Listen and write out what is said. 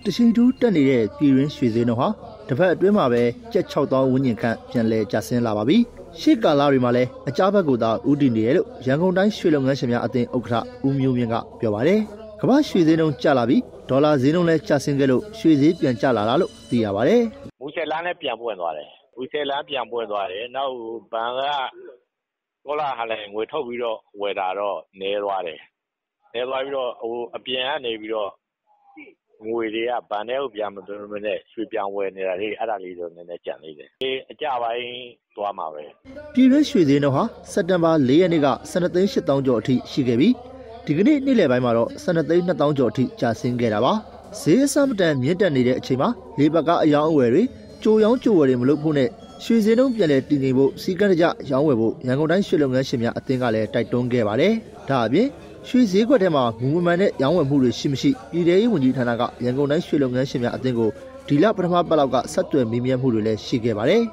တရှိတူးတက်နေတဲ့ပြည်ရင်းရွှေစင်းတို့ဟာတစ်ဖက်အတွင်းမှာပဲကျပ်6000ဝန်းကျင်ခန့်ပြန်လည်ကျဆင်းလာပါပြီရှေ့ကာလတွေမှာလည်းအကြဘက်ကိုသာဥတည်နေရလို့ရန်ကုန်တိုင်းရွှေလုပ်ငန်းရှင်များအသင်းဥက္ကဋ္ဌဦးမျိုးမြင့်ကပြောပါတယ်ကမ္ဘာရွှေစင်းတို့ကျလာပြီးဒေါ်လာဈေးနှုန်းလည်းကျဆင်းခဲ့လို့ရွှေဈေးပြန်ကျလာတာလို့သိရပါတယ်မူဆယ်လမ်းလည်းပြန်ပွင့်သွားတယ်မူဆယ်လမ်းပြန်ပွင့်သွားတယ်နောက်ဘဏ်ကဒေါ်လာဟာလည်းငွေထုတ်ပြီးတော့ဝယ်တာတော့နည်းသွားတယ်နည်းသွားပြီးတော့အပြင်ကနေပြီးတော့ငွေတွေကဘဏ်ထဲကိုပြန်မသွင်းမနဲ့ရွှေပြန်ဝယ်နေတာလေအဲ့ဒါလေးတော့နည်းနည်းကြံနေတယ်အကြပိုင်းသွားမှာပဲပြည်တွင်းရွှေဈေးနှုန်းဟာစက်တင်ဘာ4ရက်နေ့က12,800,000ကျော်အထိရှိခဲ့ပြီးဒီကနေ့နေ့လယ်ပိုင်းမှာတော့12,200,000ကျော်အထိကျဆင်းခဲ့တာပါဈေးအဆမတန်မြင့်တက်နေတဲ့အချိန်မှာလေဘက်ကအယောင်းအဝယ်တွေကြိုရောင်းကြိုဝယ်တွေမလုပ်ဖို့နဲ့ရွှေဈေးနှုန်းပြန်လည်တည်ငြိမ်ဖို့စီကံတကြရောင်းဝယ်ဖို့ရန်ကုန်တိုင်းရွှေလုပ်ငန်းရှင်များအသင်းကလည်းတိုက်တွန်းခဲ့ပါတယ်ဒါအပြင်ရွှေဈေးကွက်ထဲမှာငွေမှန်တဲ့ရောင်းဝယ်မှုတွေရှိမရှိပြည်ထရေးဝန်ကြီးဌာနကရန်ကုန်တိုင်းရွှေလုပ်ငန်းရှင်များအသင်းကိုဒီလပထမပတ်လောက်ကဆက်သွယ်မေးမြန်းမှုတွေလည်းရှိခဲ့ပါတယ်